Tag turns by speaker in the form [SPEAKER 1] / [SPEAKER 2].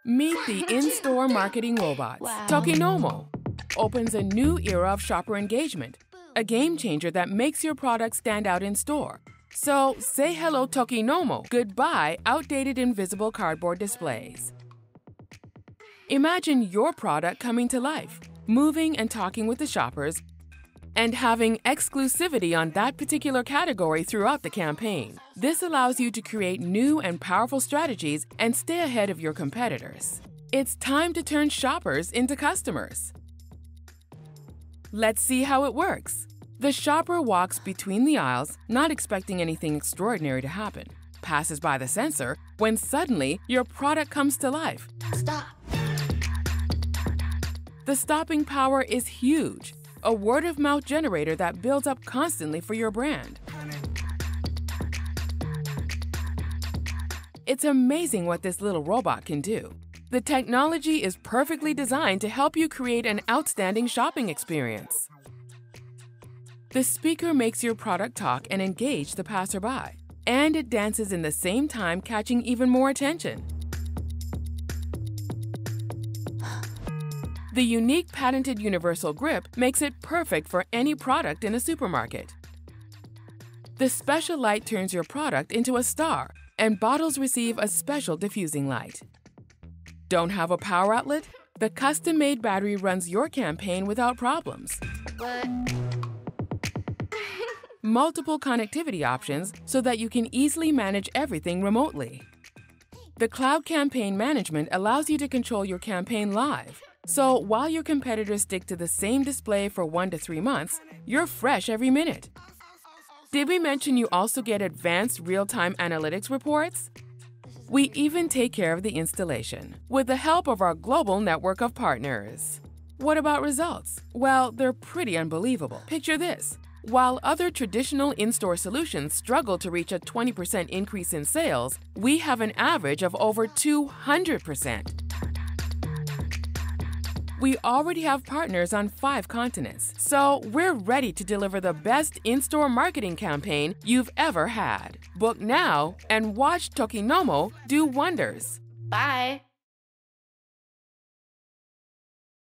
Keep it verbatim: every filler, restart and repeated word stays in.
[SPEAKER 1] Meet the in-store marketing robots.
[SPEAKER 2] Wow.
[SPEAKER 1] Tokinomo opens a new era of shopper engagement, a game changer that makes your product stand out in store. So say hello Tokinomo, goodbye outdated invisible cardboard displays. Imagine your product coming to life, moving and talking with the shoppers, and having exclusivity on that particular category throughout the campaign. This allows you to create new and powerful strategies and stay ahead of your competitors. It's time to turn shoppers into customers. Let's see how it works. The shopper walks between the aisles, not expecting anything extraordinary to happen, passes by the sensor, when suddenly your product comes to life.
[SPEAKER 2] Stop.
[SPEAKER 1] The stopping power is huge, a word-of-mouth generator that builds up constantly for your brand. It's amazing what this little robot can do. The technology is perfectly designed to help you create an outstanding shopping experience. The speaker makes your product talk and engage the passerby, and it dances in the same time, catching even more attention. The unique patented universal grip makes it perfect for any product in a supermarket. The special light turns your product into a star, and bottles receive a special diffusing light. Don't have a power outlet? The custom-made battery runs your campaign without problems.
[SPEAKER 2] What?
[SPEAKER 1] Multiple connectivity options so that you can easily manage everything remotely. The cloud campaign management allows you to control your campaign live. So while your competitors stick to the same display for one to three months, you're fresh every minute. Did we mention you also get advanced real-time analytics reports? We even take care of the installation with the help of our global network of partners. What about results? Well, they're pretty unbelievable. Picture this. While other traditional in-store solutions struggle to reach a twenty percent increase in sales, we have an average of over two hundred percent. We already have partners on five continents, so we're ready to deliver the best in-store marketing campaign you've ever had. Book now and watch Tokinomo do wonders.
[SPEAKER 2] Bye.